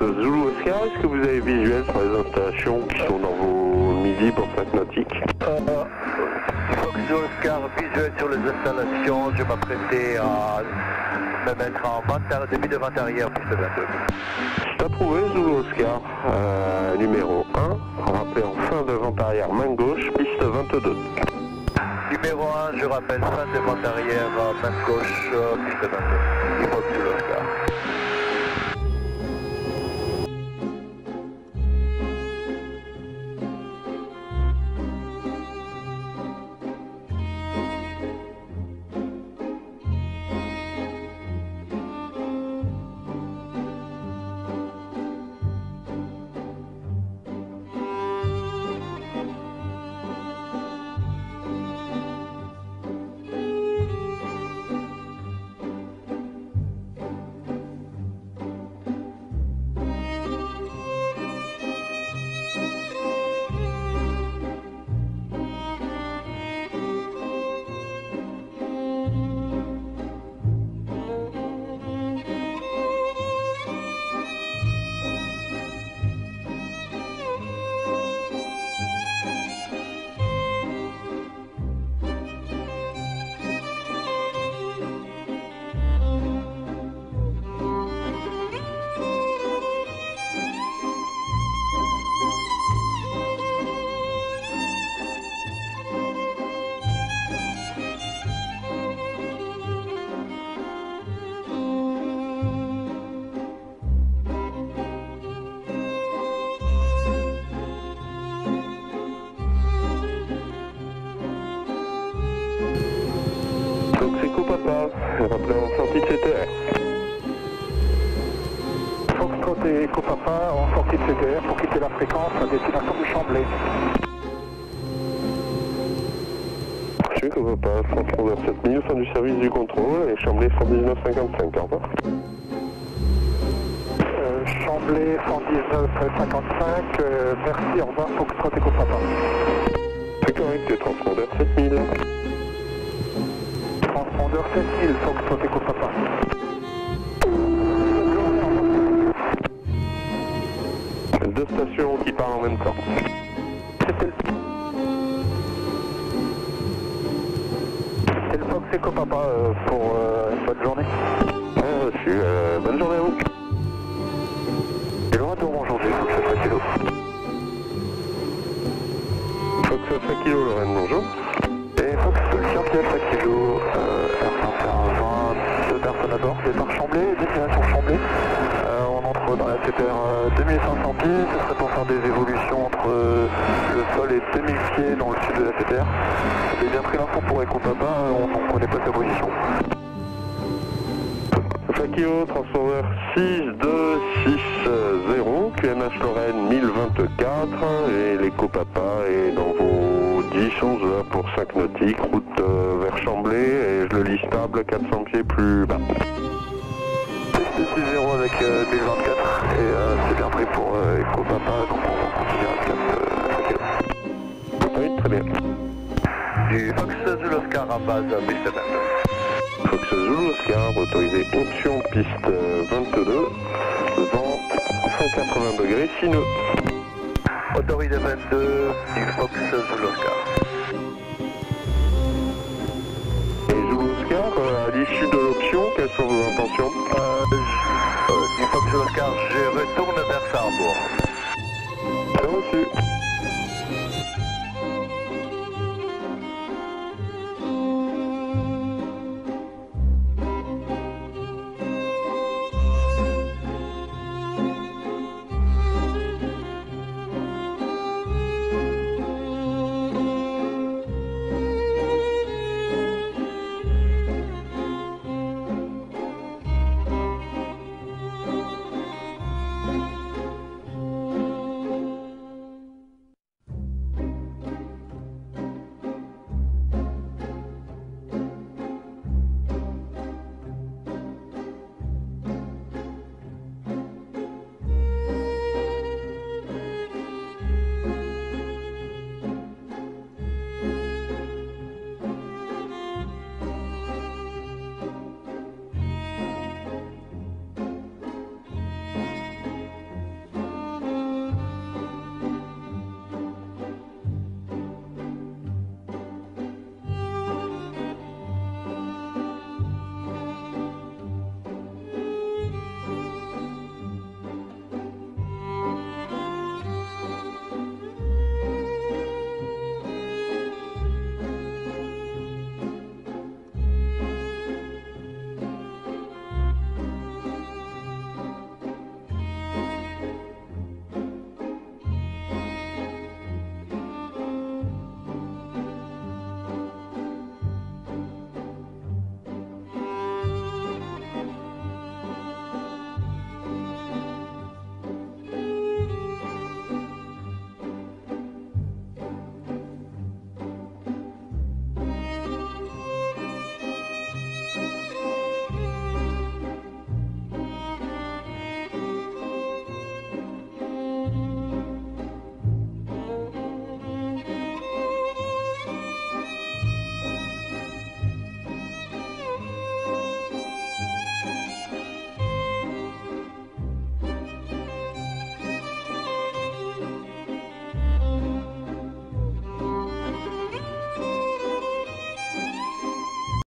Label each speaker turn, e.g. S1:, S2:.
S1: Zulu Oscar, est-ce que vous avez visuel sur les installations qui sont dans vos midi pour 5 nautiques?
S2: Fox Zulu Oscar, visuel sur les installations, je m'apprêtais à me mettre en début de vente arrière, piste 22.
S1: C'est approuvé Zulu Oscar, numéro 1, rappelé en fin de vente arrière main gauche, piste 22.
S2: Numéro 1, je rappelle, fin de vente arrière, main gauche, piste 22. Fox Zulu Oscar.
S1: Rappelé en sortie de CTR.
S3: Foxtrot et Eco Papa en sortie de CTR pour quitter la fréquence à destination du Chamblay.
S1: Reçu Eco Papa, transpondeur 7000, fin du service du contrôle et Chamblay 119,55, au revoir.
S3: Chamblay 119,55, merci, au revoir Foxtrot Eco Papa.
S1: C'est correct, transpondeur 7000.
S3: Transpondeur 7000, Foxtrot Eco Papa.
S1: Deux stations qui parlent en même temps.
S3: C'est le Fox Eco Papa pour une bonne journée.
S1: Reçu, bonne journée à vous.
S3: Et le retour aujourd'hui, Fox Alpha Kilo.
S1: Fox Alpha Kilo, Lorraine, bonjour.
S3: Et Fox Yankee Alpha Kilo, R520, 2 personnes à bord, départ Chamblay, destination Chamblay. On entre dans la CTR 2500 pieds, ce serait pour faire des évolutions entre le sol et 2000 pieds dans le sud de la CTR. J'ai bien pris l'info pour Eco Papa, on connaît pas sa position.
S1: Alpha Kilo, transpondeur 6260, QNH Lorraine 1024 et l'Eco Papa est dans vos 10-11 heures pour 5 nautiques, route vers Chamblay et je le lis stable 400 pieds plus bas.
S3: Piste 60 avec 1024 et c'est bien pris pour Eco Papa, donc on va continuer à 4 km.
S1: Oui, très bien.
S2: Du Fox Zulu Oscar à base, piste 22.
S1: Fox Zulu Oscar, autorisé option piste 22, vent 180 degrés sineux.
S2: Autorisé 22 du Fox Zulu Oscar.
S1: Et Zulu Oscar, à l'issue de l'option, quelles sont vos intentions?